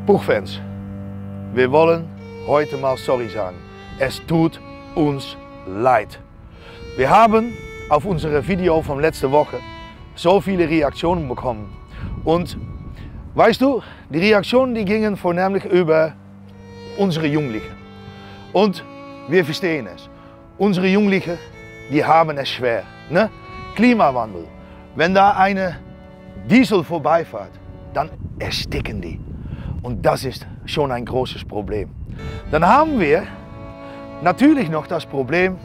Puchfans, wir wollen heute mal sorry sagen. Es tut uns leid. Wir haben auf unser Video von letzter Woche so viele Reaktionen bekommen. Und weißt du, die Reaktionen die gingen vornehmlich über unsere Jugendlichen. Und wir verstehen es. Unsere Jugendlichen, die haben es schwer. Ne? Klimawandel. Wenn da eine Diesel vorbeifährt, dann ersticken die. Und das ist schon ein großes Problem. Dann haben wir natürlich noch das Problem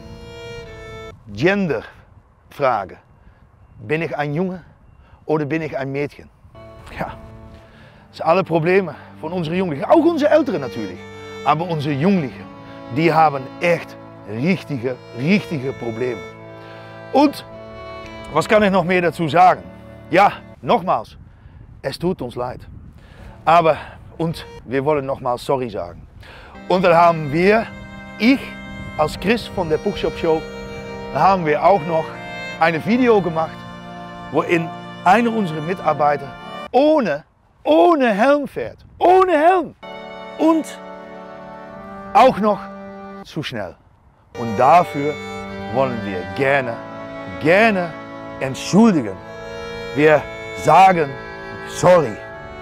Genderfrage. Bin ich ein Junge oder bin ich ein Mädchen? Ja, das sind alle Probleme von unseren Jugendlichen. Auch unsere Älteren natürlich. Aber unsere Jugendlichen, die haben echt richtige Probleme. Und was kann ich noch mehr dazu sagen? Ja, nochmals, es tut uns leid. Aber, und wir wollen nochmals sorry sagen. Und dann haben wir, ich als Chris von der Puchshop Show, haben wir auch noch ein Video gemacht, worin einer unserer Mitarbeiter ohne Helm fährt. Ohne Helm. Und auch noch zu schnell. Und dafür wollen wir gerne entschuldigen. Wir sagen sorry.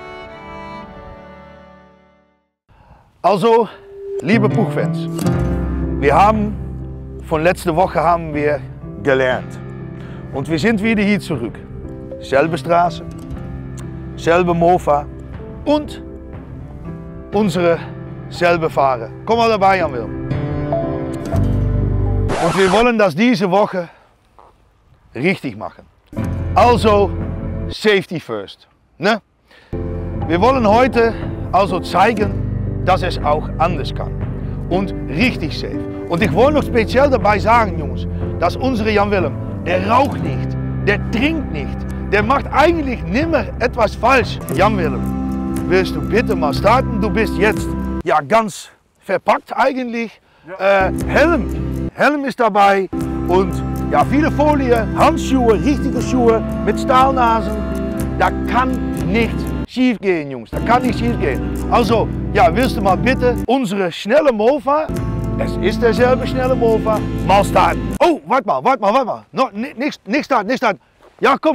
Also, liebe Puchfans, wir haben von letzter Woche haben wir gelernt. Und wir sind wieder hier zurück. Selbe Straße, selbe Mofa und unsere selbe Fahrer. Komm mal dabei, Jan Willem. Und wir wollen das diese Woche richtig machen. Also Safety first. Ne? Wir wollen heute also zeigen, dass es auch anders kann. Und richtig safe. Und ich wollte noch speziell dabei sagen, Jungs, dass unsere Jan Willem, der raucht nicht, der trinkt nicht, der macht eigentlich nimmer etwas falsch. Jan Willem, willst du bitte mal starten? Du bist jetzt ja ganz verpackt eigentlich. Ja. Helm ist dabei und ja, viele Folie, Handschuhe, richtige Schuhe mit Stahlnasen. Da kann nichts schief gehen, Jungs. Da kann nicht schief gehen. Also, ja, willst du mal bitte unsere schnelle Mofa, es ist derselbe schnelle Mofa, mal starten. Oh, warte mal. No, nicht starten. Ja, komm.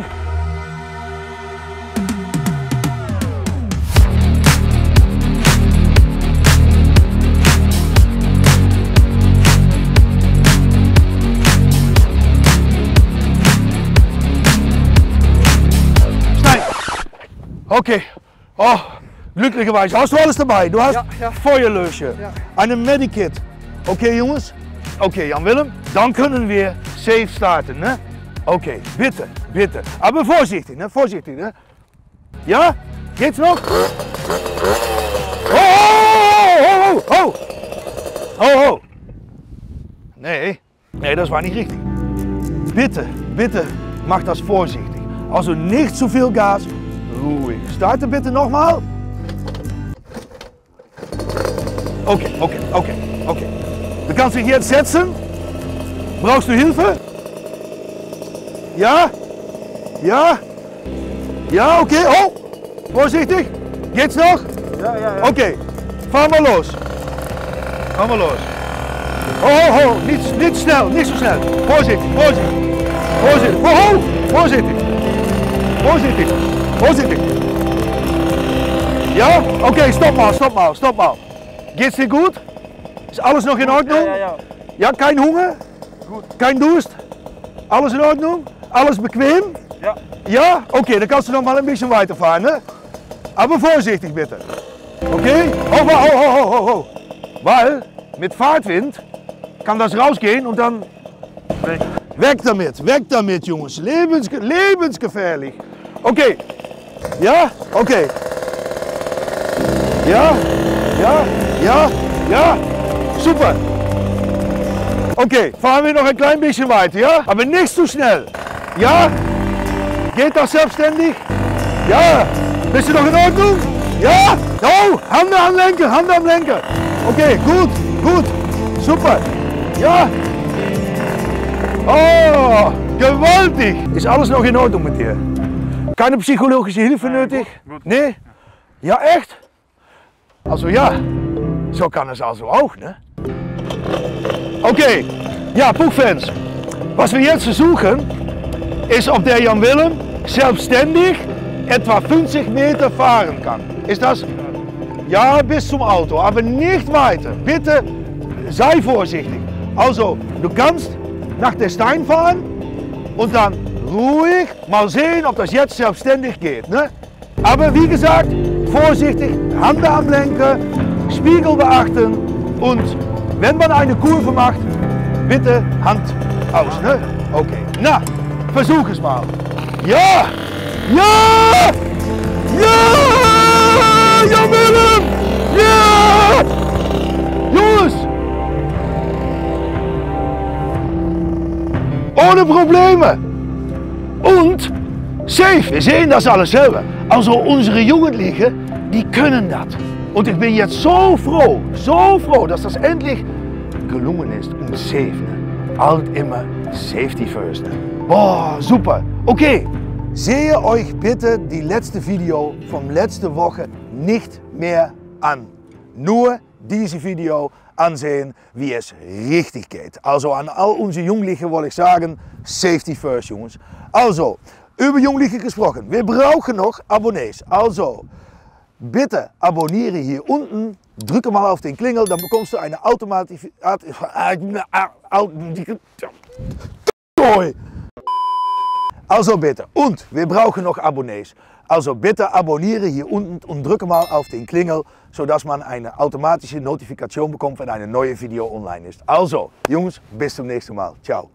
Okay, oh, glücklicherweise hast du alles dabei. Du hast Feuerlöscher, eine Medikit. Okay, Jungs? Okay, Jan Willem, dann können wir safe starten, ne? Okay, bitte. Aber vorsichtig, ne? Vorsichtig, ne? Ja? Geht's noch? Oh! Nee, das war nicht richtig. Bitte, mach das vorsichtig. Also nicht zu viel Gas. Ruhig. Starten bitte nochmal. Okay. Du kannst dich jetzt setzen. Brauchst du Hilfe? Ja, okay. Oh, vorsichtig. Geht's noch? Ja. Okay, fahren wir los. Oh, nicht schnell, nicht so schnell. Vorsichtig. Oh, vorsichtig. Ja? Okay, stopp mal. Geht's dir gut? Ist alles noch in Ordnung? Ja. Ja, kein Hunger? Gut. Kein Durst? Alles in Ordnung? Alles bequem? Ja. Ja? Okay, dann kannst du noch mal ein bisschen weiterfahren, ne? Aber vorsichtig bitte. Okay? Oh. Weil mit Fahrtwind kann das rausgehen und dann... Weg damit, Jungs. Lebensgefährlich. Okay. Ja? Okay. Ja. Super. Okay, fahren wir noch ein klein bisschen weiter, ja? Aber nicht zu schnell. Ja? Geht das selbstständig? Ja. Bist du noch in Ordnung? Ja. Oh, Hand am Lenker. Okay, gut. Super. Ja. Oh, gewaltig. Ist alles noch in Ordnung mit dir? Keine psychologische Hilfe nötig? Gut. Nee? Ja, echt? Also ja, so kann es also auch, ne? Okay, ja, Puchfans, was wir jetzt versuchen, ist, ob der Jan Willem selbstständig etwa 50 Meter fahren kann. Ist das? Ja, bis zum Auto, aber nicht weiter. Bitte sei vorsichtig. Also, du kannst nach der Stein fahren und dann ruhig mal sehen, ob das jetzt selbstständig geht. Ne? Aber wie gesagt, vorsichtig, Hände am Lenker, Spiegel beachten und wenn man eine Kurve macht, bitte Hand aus. Ne? Okay, na, versuch es mal. Ja! Ja! Ja! Jan Willem! Ja! Jongens! Ohne Probleme! Und safe, wir sehen das alles selber. Also unsere Jugendlichen, die können das. Und ich bin jetzt so froh, dass das endlich gelungen ist und safe. Ne? Alt immer Safety first. Ne? Boah, super. Okay, sehe euch bitte die letzte Video von letzte Woche nicht mehr an. Nur diese Video ansehen, wie es richtig geht. Also an all unsere Jugendlichen wollte ich sagen, Safety first, Jungs. Also, über Jugendliche gesprochen, wir brauchen noch Abonnees. Also, bitte abonniere hier unten, drücke mal auf den Klingel, dann bekommst du eine automatische... Also bitte, und wir brauchen noch Abonnees. Also bitte abonniere hier unten und drücke mal auf den Klingel, sodass man eine automatische Notifikation bekommt, wenn eine neue Video online ist. Also, Jungs, bis zum nächsten Mal. Ciao.